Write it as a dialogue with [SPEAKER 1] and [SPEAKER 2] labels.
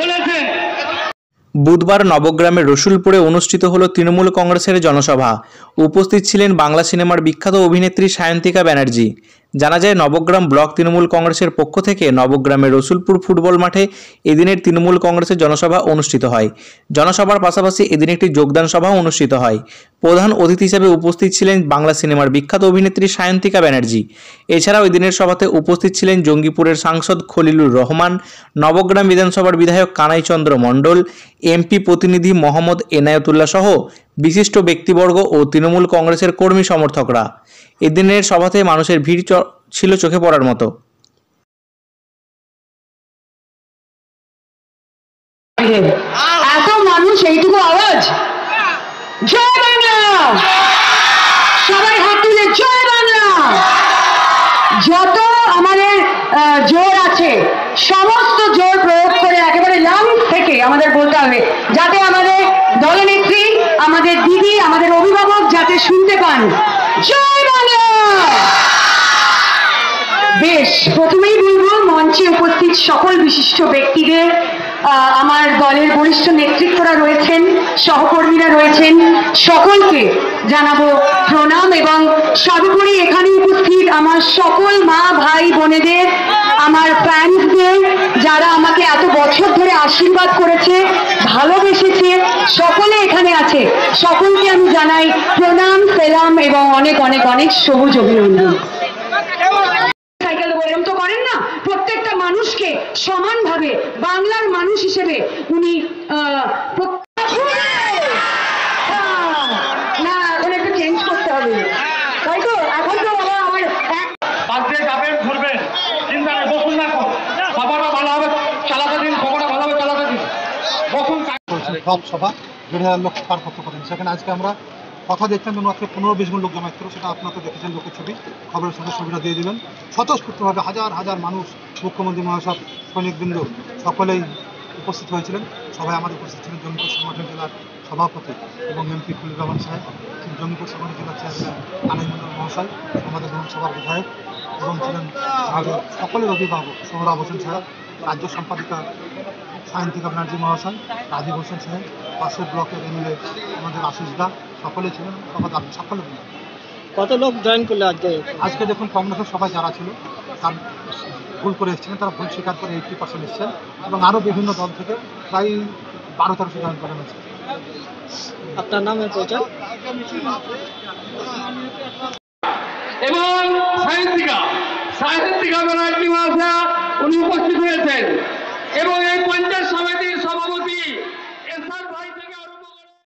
[SPEAKER 1] বলেছেন।
[SPEAKER 2] বুধবার নবগ্রামের রসুলপুরে অনুষ্ঠিত হলো তৃণমূল কংগ্রেসের জনসভা। উপস্থিত ছিলেন বাংলা সিনেমার বিখ্যাত অভিনেত্রী সায়ন্তিকা ব্যানার্জি। জানা যায়, নবগ্রাম ব্লক তৃণমূল কংগ্রেসের পক্ষ থেকে নবগ্রামের রসুলপুর ফুটবল মাঠে এদিনের তৃণমূল কংগ্রেসের জনসভা অনুষ্ঠিত হয়। জনসভার পাশাপাশি এদিন একটি যোগদান সভাও অনুষ্ঠিত হয়। প্রধান অতিথি হিসেবে উপস্থিত ছিলেন বাংলা সিনেমার বিখ্যাত অভিনেত্রী সায়ন্তিকা ব্যানার্জি। এছাড়াও এদিনের সভাতে উপস্থিত ছিলেন জঙ্গিপুরের সাংসদ খলিলুর রহমান, নবগ্রাম বিধানসভার বিধায়ক কানাইচন্দ্র মণ্ডল, এমপি প্রতিনিধি মোহাম্মদ এনায়েতুল্লাহ সহ বিশিষ্ট ব্যক্তিবর্গ ও তৃণমূল কংগ্রেসের কর্মী সমর্থকরা। এদিনের সভাতে মানুষের ভিড় ছিল চোখে পড়ার মতো।
[SPEAKER 3] এত মানুষ, এইটুকু আওয়াজ, জয় বাংলা, সবাই হাত তুলে জয় বাংলা। যত আমাদের জোর আছে সমস্ত জোর প্রয়োগ করে একেবারে লাংস থেকে আমাদের বলতে হবে, যাতে আমাদের দলনেত্রী, আমাদের দিদি, আমাদের অভিভাবক যাতে শুনতে পান, জয় বাংলা। বেশ, প্রথমেই বলবো মঞ্চে উপস্থিত সকল বিশিষ্ট ব্যক্তিদের, আমার দলের বরিষ্ঠ নেতৃত্বরা রয়েছেন, সহকর্মীরা রয়েছেন, সকলকে জানাবো প্রণাম। এবং সর্বোপরি এখানে উপস্থিত আমার সকল মা ভাই বোনেদের, আমার ফ্যান্সদের, যারা আমাকে এত বছর ধরে আশীর্বাদ করেছে, ভালোবেসেছে, সকলে এখানে আছে, সকলকে আমি জানাই প্রণাম, সেলাম এবং অনেক অনেক অনেক সবুজ অভিনন্দন। এরকম তো করেন না, প্রত্যেকটা মানুষকে সমানভাবে বাংলার মানুষ হিসেবে উনি না, এখন একটু চেঞ্জ করতে হবে, তাই তো? এখন তো আমার
[SPEAKER 1] ধরবেন, চিন্তা নেই, বসুন না, সভাটা ভালো হবে, চালাতে দিন, সভাটা ভালো হবে, চালাতে দিন, বসুন।
[SPEAKER 4] সভা 1,500 লোক পার করতে পারেন। সেখানে আজকে আমরা কথা দেখছেন মাত্র 15-20 জন লোক জমায়েত করে, সেটা আপনারা তো দেখেছেন লোকের ছবি, খবরের সাথে ছবিটা দিয়ে দিলেন। স্বতঃস্ফূর্তভাবে হাজার হাজার মানুষ, মুখ্যমন্ত্রী মহাশয়, সৈনিকবৃন্দ সকলেই উপস্থিত হয়েছিলেন। সবাই আমাদের উপস্থিত ছিলেন জঙ্গিপুর সংগঠন জেলার সভাপতি এবং এমপি খলিলুর রহমান সাহেব, জঙ্গিপুর সংগঠন জেলার চেয়ারম্যান কানাইচন্দ্র মহাশয়, আমাদের বিধানসভার বিধায়ক, এবং ছিলেন আমাদের সকলের অভিভাবক সোহরাব হোসেন সাহেব, রাজ্য সম্পাদিকা সায়ন্তিকা ব্যানার্জি মহাশয়, রাজীব হোসেন সাহেব, পাশের ব্লকের এমএলএ আমাদের আশিস দা, সকলে ছিলেন। সকলে
[SPEAKER 5] কত লোক জয়েন করলে
[SPEAKER 4] আজকে দেখুন, কংগ্রেসের সবাই যারা ছিল তার ভুল করে এসেছিলেন, তারা ভুল স্বীকার করে 80% এসছেন, এবং আরও বিভিন্ন দল থেকে প্রায় 12-1300 জয়েন করেন আছে।
[SPEAKER 5] আপনার নামের পরিচয়?
[SPEAKER 1] এবং সায়ন্তিকা ব্যানার্জি মহাশয়া উনি উপস্থিত হয়েছেন।